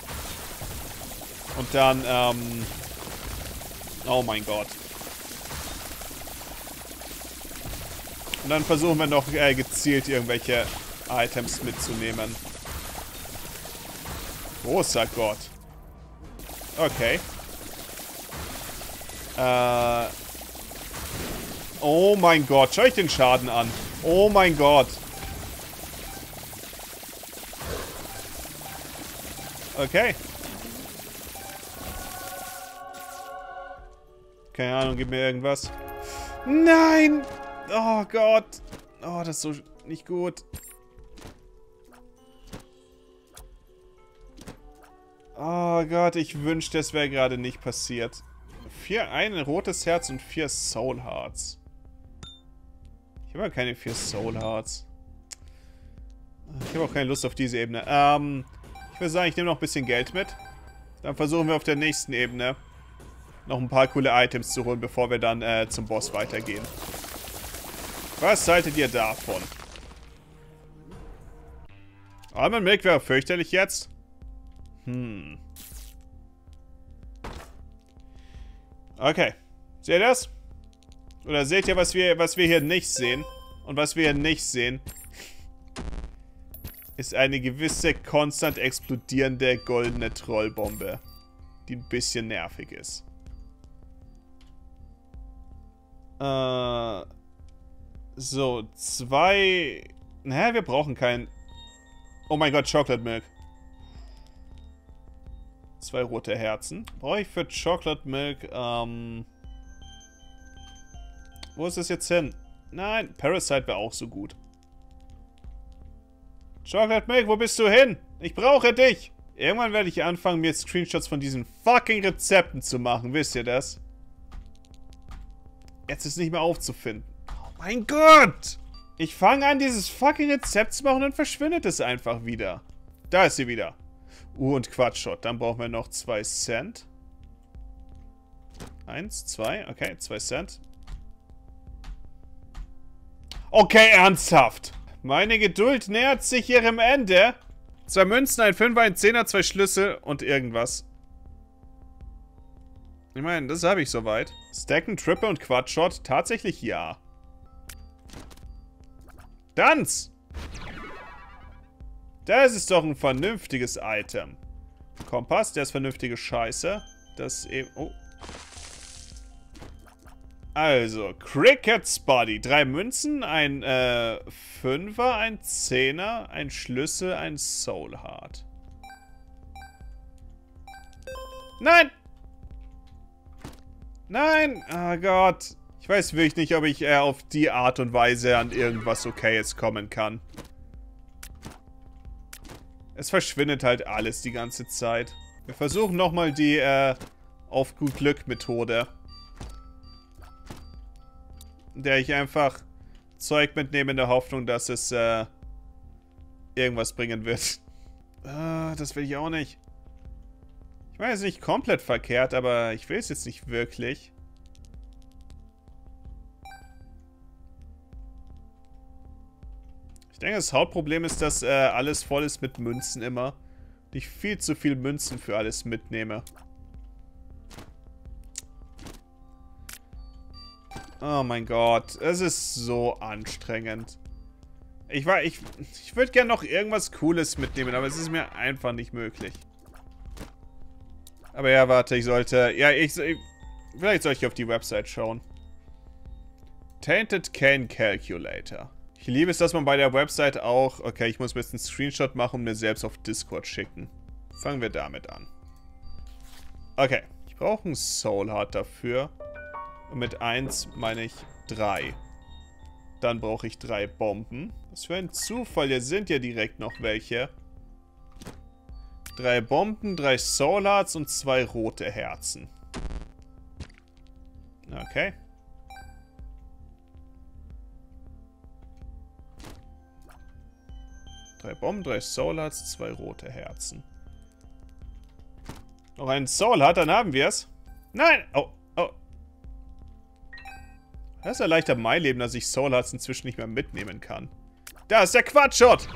Und dann, oh mein Gott. Und dann versuchen wir noch gezielt irgendwelche Items mitzunehmen. Großer Gott. Okay. Oh mein Gott, schau ich den Schaden an. Oh mein Gott. Okay. Keine Ahnung, gib mir irgendwas. Nein! Oh Gott. Oh, das ist so nicht gut. Oh Gott, ich wünschte, es wäre gerade nicht passiert. Ein rotes Herz und 4 Soul Hearts. Ich habe ja keine 4 Soul Hearts. Ich habe auch keine Lust auf diese Ebene. Ich würde sagen, ich nehme noch ein bisschen Geld mit. Dann versuchen wir auf der nächsten Ebene noch ein paar coole Items zu holen, bevor wir dann zum Boss weitergehen. Was haltet ihr davon? Almond Milk wäre fürchterlich jetzt. Okay. Seht ihr das? Oder seht ihr, was wir hier nicht sehen? Und was wir hier nicht sehen, ist eine gewisse konstant explodierende goldene Trollbombe, die ein bisschen nervig ist. So, 2... Naja, wir brauchen keinen... Oh mein Gott, Chocolate Milk. 2 rote Herzen. Brauche ich für Chocolate Milk, Wo ist es jetzt hin? Nein, Parasite wäre auch so gut. Chocolate Milk, wo bist du hin? Ich brauche dich! Irgendwann werde ich anfangen, mir Screenshots von diesen fucking Rezepten zu machen. Wisst ihr das? Jetzt ist nicht mehr aufzufinden. Oh mein Gott! Ich fange an, dieses fucking Rezept zu machen und dann verschwindet es einfach wieder. Da ist sie wieder. Und Quatschshot. Dann brauchen wir noch 2 Cent. 1, 2. Okay, 2 Cent. Okay, ernsthaft. Meine Geduld nähert sich ihrem Ende. 2 Münzen, ein Fünfer, ein Zehner, 2 Schlüssel und irgendwas. Ich meine, das habe ich soweit. Stacken, Triple und Quatschshot? Tatsächlich ja. Tanz! Das ist doch ein vernünftiges Item. Kompass, der ist vernünftige Scheiße. Das eben... Oh. Also, Cricket's Body. 3 Münzen, ein Fünfer, ein Zehner, ein Schlüssel, ein Soul Heart. Nein! Nein! Oh Gott. Ich weiß wirklich nicht, ob ich auf die Art und Weise an irgendwas Okayes kommen kann. Es verschwindet halt alles die ganze Zeit. Wir versuchen nochmal die auf gut Glück Methode. In der ich einfach Zeug mitnehme in der Hoffnung, dass es irgendwas bringen wird. Das will ich auch nicht. Ich meine, es ist nicht komplett verkehrt, aber ich will es jetzt nicht wirklich. Ich denke, das Hauptproblem ist, dass alles voll ist mit Münzen immer. Und ich viel zu viel Münzen für alles mitnehme. Oh mein Gott. Es ist so anstrengend. Ich würde gerne noch irgendwas Cooles mitnehmen, aber es ist mir einfach nicht möglich. Aber ja, warte, ich sollte... Ja, vielleicht soll ich auf die Website schauen. Tainted Cane Calculator. Ich liebe es, dass man bei der Website auch... Okay, ich muss mir jetzt einen Screenshot machen und mir selbst auf Discord schicken. Fangen wir damit an. Okay, ich brauche einen Soul Heart dafür. Und mit 1 meine ich 3. Dann brauche ich 3 Bomben. Was für ein Zufall, hier sind ja direkt noch welche. 3 Bomben, 3 Soul Hearts und 2 rote Herzen. Okay. Drei Bomben, 3 Soul Hearts, 2 rote Herzen. Noch einen Soul Heart, dann haben wir es. Nein! Oh, oh. Das erleichtert mein Leben, dass ich Soul Hearts inzwischen nicht mehr mitnehmen kann. Da ist der Quatschshot!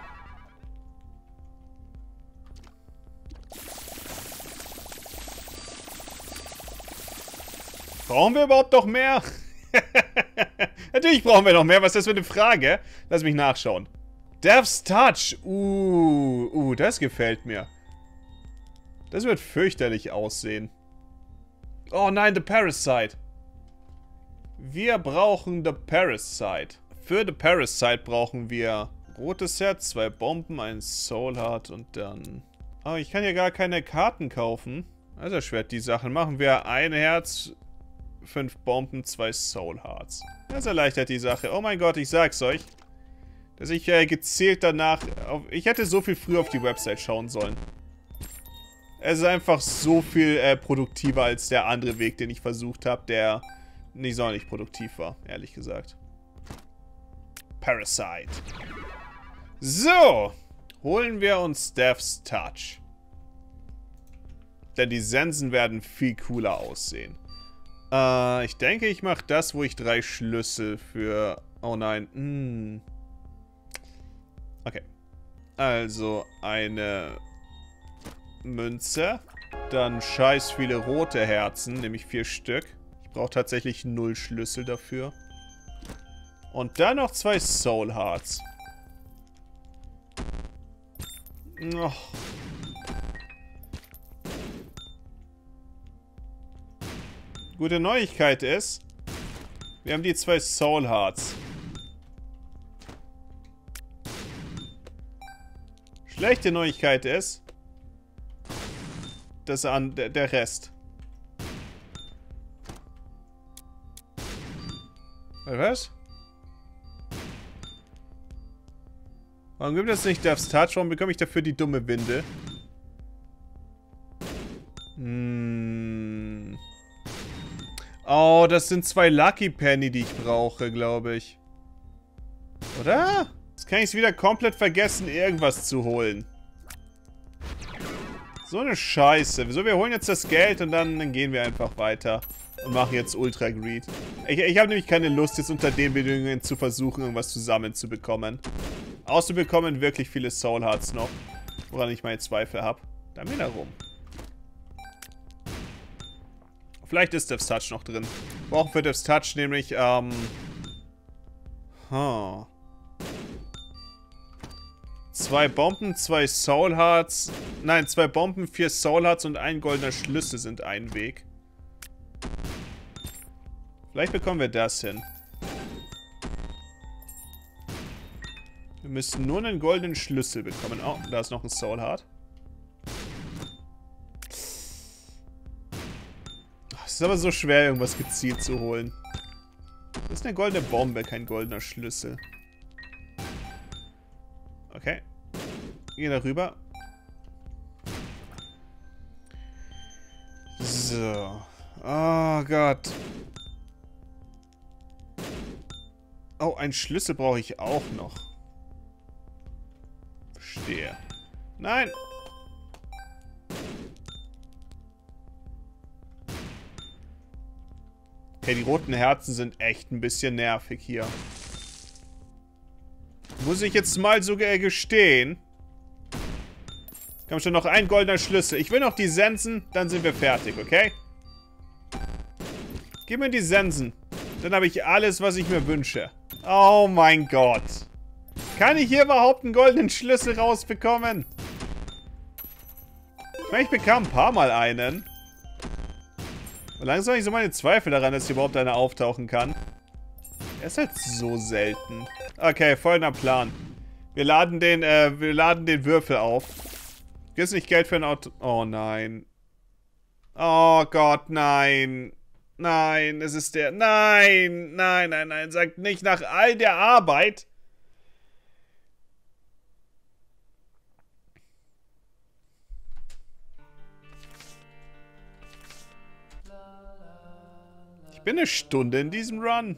Brauchen wir überhaupt noch mehr? Natürlich brauchen wir noch mehr. Was ist das für eine Frage? Lass mich nachschauen. Death's Touch. Das gefällt mir. Das wird fürchterlich aussehen. Oh nein, The Parasite. Wir brauchen The Parasite. Für The Parasite brauchen wir rotes Herz, 2 Bomben, ein Soul Heart und dann... Oh, ich kann ja gar keine Karten kaufen. Also schwer die Sachen. Machen wir ein Herz, 5 Bomben, 2 Soul Hearts. Das erleichtert die Sache. Oh mein Gott, ich sag's euch. Dass ich gezielt danach... Ich hätte so viel früher auf die Website schauen sollen. Es ist einfach so viel produktiver als der andere Weg, den ich versucht habe, der nicht sonderlich produktiv war, ehrlich gesagt. Parasite. So. Holen wir uns Death's Touch. Denn die Sensen werden viel cooler aussehen. Ich denke, ich mache das, wo ich 3 Schlüssel für... Oh nein. Okay. Also eine Münze. Dann scheiß viele rote Herzen, nämlich 4 Stück. Ich brauche tatsächlich 0 Schlüssel dafür. Und dann noch 2 Soul Hearts. Oh. Gute Neuigkeit ist, wir haben die 2 Soul Hearts. Schlechte Neuigkeit ist, dass der Rest. Was? Warum gibt es nicht Death's Touch? Warum bekomme ich dafür die dumme Winde? Oh, das sind 2 Lucky Penny, die ich brauche, glaube ich. Oder? Jetzt kann ich es wieder komplett vergessen, irgendwas zu holen. So eine Scheiße. So, wir holen jetzt das Geld und dann gehen wir einfach weiter. Und machen jetzt Ultra Greed. Ich habe nämlich keine Lust, jetzt unter den Bedingungen zu versuchen, irgendwas zusammenzubekommen. Außer wir bekommen wirklich viele Soul Hearts noch. Woran ich meine Zweifel habe. Dann wieder rum. Vielleicht ist Death's Touch noch drin. Wir brauchen für Death's Touch nämlich, 2 Bomben, 2 Soul Hearts. Nein, 2 Bomben, 4 Soul Hearts und ein goldener Schlüssel sind ein Weg. Vielleicht bekommen wir das hin. Wir müssen nur einen goldenen Schlüssel bekommen. Oh, da ist noch ein Soul Heart. Es ist aber so schwer, irgendwas gezielt zu holen. Das ist eine goldene Bombe, kein goldener Schlüssel. Okay. Geh da rüber. So. Oh Gott. Oh, einen Schlüssel brauche ich auch noch. Verstehe. Nein! Okay, die roten Herzen sind echt ein bisschen nervig hier. Muss ich jetzt mal sogar gestehen. Komm schon, noch ein goldener Schlüssel. Ich will noch die Sensen, dann sind wir fertig, okay? Gib mir die Sensen. Dann habe ich alles, was ich mir wünsche. Oh mein Gott. Kann ich hier überhaupt einen goldenen Schlüssel rausbekommen? Ich meine, ich bekam ein paar Mal einen. Und langsam habe ich so meine Zweifel daran, dass hier überhaupt einer auftauchen kann. Er ist halt so selten. Okay, folgender Plan. Wir laden den Würfel auf. Gibt's nicht Geld für ein Auto? Oh nein. Oh Gott, nein. Nein, es ist der... Nein, nein, nein, nein. Sagt nicht nach all der Arbeit. Ich bin eine Stunde in diesem Run.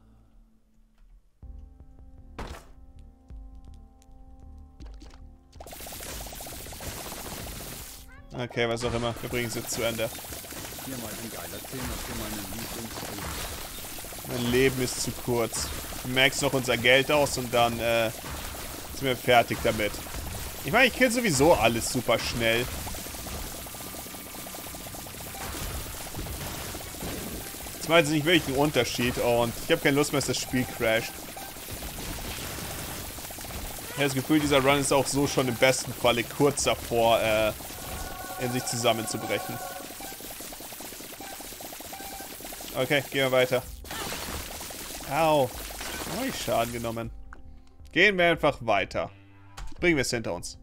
Okay, was auch immer. Wir bringen es jetzt zu Ende. Hier mal ein geiler Thema für meine Lieblingsfilme. Mein Leben ist zu kurz. Wir maxen noch unser Geld aus und dann sind wir fertig damit. Ich meine, ich kill sowieso alles super schnell. Das macht jetzt nicht wirklich einen Unterschied und ich habe keine Lust mehr, dass das Spiel crasht. Ich habe das Gefühl, dieser Run ist auch so schon im besten Falle kurz davor, in sich zusammenzubrechen. Okay, gehen wir weiter. Au. Habe ich Schaden genommen. Gehen wir einfach weiter. Bringen wir es hinter uns.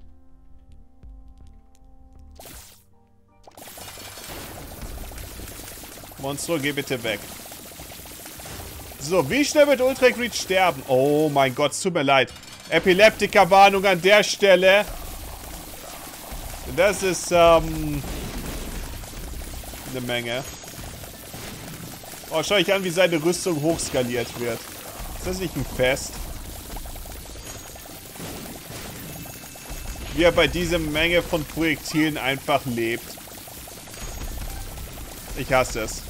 Monstro, geh bitte weg. So, wie schnell wird Ultra Greed sterben? Oh mein Gott, es tut mir leid. Epileptiker-Warnung an der Stelle. Das ist, eine Menge. Oh, schau ich an, wie seine Rüstung hochskaliert wird. Ist das nicht ein Fest? Wie er bei dieser Menge von Projektilen einfach lebt. Ich hasse es.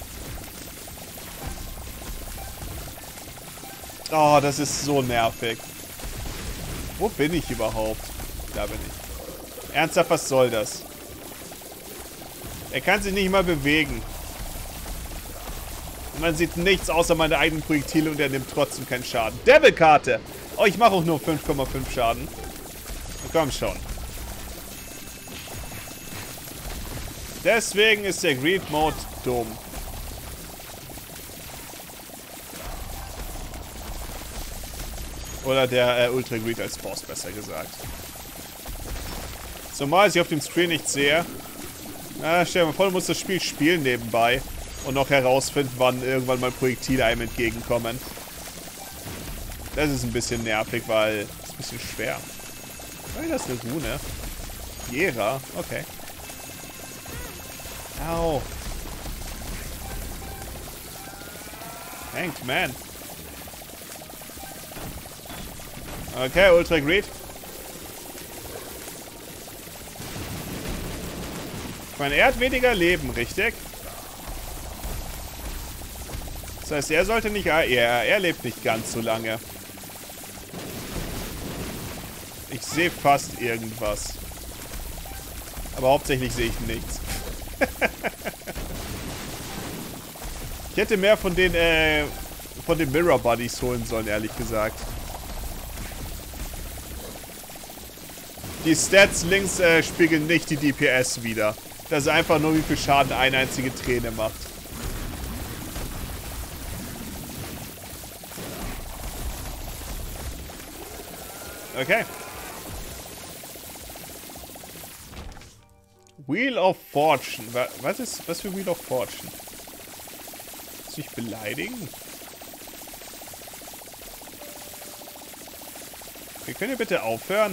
Oh, das ist so nervig. Wo bin ich überhaupt? Da bin ich. Ernsthaft, was soll das? Er kann sich nicht mal bewegen. Und man sieht nichts außer meine eigenen Projektile und er nimmt trotzdem keinen Schaden. Devil-Karte! Oh, ich mache auch nur 5,5 Schaden. Na, komm schon. Deswegen ist der Greed Mode dumm. Oder der Ultra Greed als Boss, besser gesagt. Zumal ich auf dem Screen nicht sehe. Stell dir mal vor, du musst das Spiel spielen nebenbei. Und noch herausfinden, wann irgendwann mal Projektile einem entgegenkommen. Das ist ein bisschen nervig, weil es ist ein bisschen schwer. Oh, das ist eine Rune. Jera, okay. Au. Hanged Man. Okay, Ultra Greed. Ich meine, er hat weniger Leben, richtig? Das heißt, er sollte nicht... Er lebt nicht ganz so lange. Ich sehe fast irgendwas. Aber hauptsächlich sehe ich nichts. Ich hätte mehr von den Mirror Buddies holen sollen, ehrlich gesagt. Die Stats links spiegeln nicht die DPS wider. Das ist einfach nur, wie viel Schaden eine einzige Träne macht. Okay. Wheel of Fortune. Was für Wheel of Fortune? Willst du mich beleidigen? Wir können ja bitte aufhören.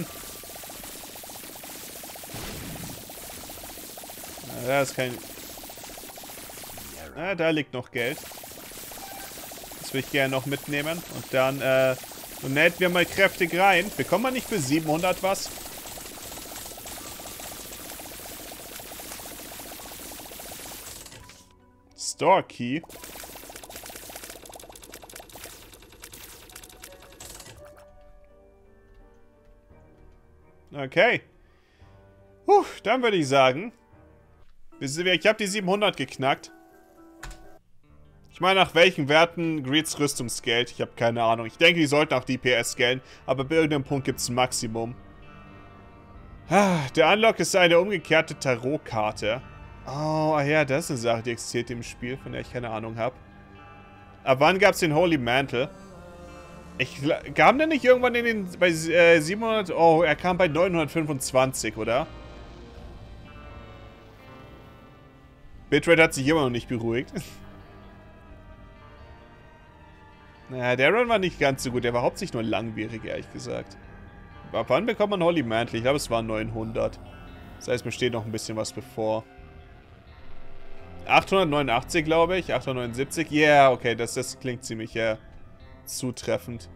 Na, da ist kein... Da liegt noch Geld. Das will ich gerne noch mitnehmen. Und dann, und näht wir mal kräftig rein. Bekommt man nicht für 700 was? Store Key. Okay. Dann würde ich sagen, ich habe die 700 geknackt. Ich meine, nach welchen Werten Greeds Rüstung scaled? Ich habe keine Ahnung. Ich denke, die sollten auch DPS scalen, aber bei irgendeinem Punkt gibt es ein Maximum. Der Unlock ist eine umgekehrte Tarotkarte. Oh, ja, das ist eine Sache, die existiert im Spiel, von der ich keine Ahnung habe. Ab wann gab es den Holy Mantle? Kam der nicht irgendwann bei 700... Oh, er kam bei 925, oder? Bitrate hat sich immer noch nicht beruhigt. Naja, der Run war nicht ganz so gut. Der war hauptsächlich nur langwierig, ehrlich gesagt. Ab wann bekommt man Holy Mantle? Ich glaube, es waren 900. Das heißt, mir steht noch ein bisschen was bevor. 889, glaube ich. 879. Ja, yeah, okay, das klingt ziemlich zutreffend.